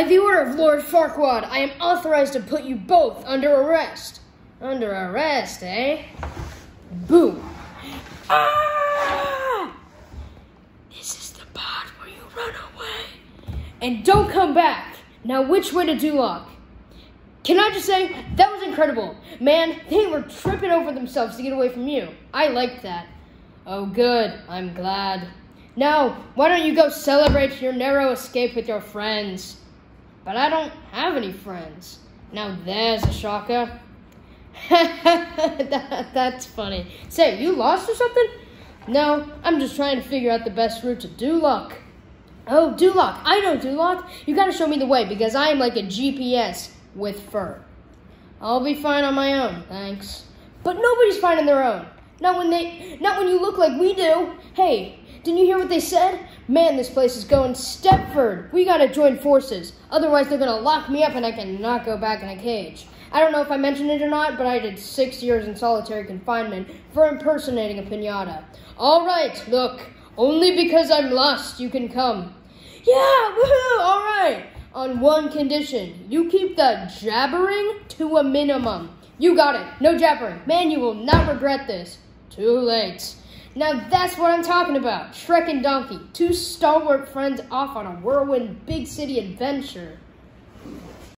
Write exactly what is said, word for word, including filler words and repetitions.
the order of Lord Farquaad, I am authorized to put you both under arrest. Under arrest, eh? Boom. Ah! This is the part where you run away. And don't come back. Now, which way to Duloc? Can I just say, that was incredible. Man, they were tripping over themselves to get away from you. I liked that. Oh, good. I'm glad. Now, why don't you go celebrate your narrow escape with your friends? But I don't have any friends. Now there's a shocker. that, that's funny. Say, you lost or something? No, I'm just trying to figure out the best route to Duloc. Oh, Duloc. I know Duloc. You gotta show me the way because I am like a G P S with fur. I'll be fine on my own, thanks. But nobody's fine on their own. Not when they, not when you look like we do. Hey, didn't you hear what they said? Man, this place is going Stepford. We gotta join forces. Otherwise, they're gonna lock me up and I cannot go back in a cage. I don't know if I mentioned it or not, but I did six years in solitary confinement for impersonating a piñata. All right, look, only because I'm lost you can come. Yeah, woohoo, all right. On one condition, you keep the jabbering to a minimum. You got it, no jabbering. Man, you will not regret this. Too late. Now that's what I'm talking about. Shrek and Donkey, two stalwart friends off on a whirlwind big city adventure.